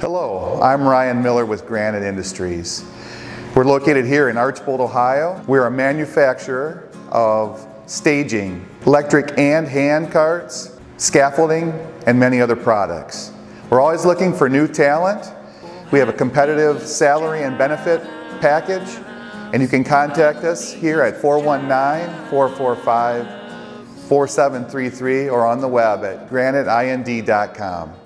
Hello, I'm Ryan Miller with Granite Industries. We're located here in Archbold, Ohio. We're a manufacturer of staging, electric and hand carts, scaffolding, and many other products. We're always looking for new talent. We have a competitive salary and benefit package, and you can contact us here at 419-445-4733 or on the web at graniteind.com.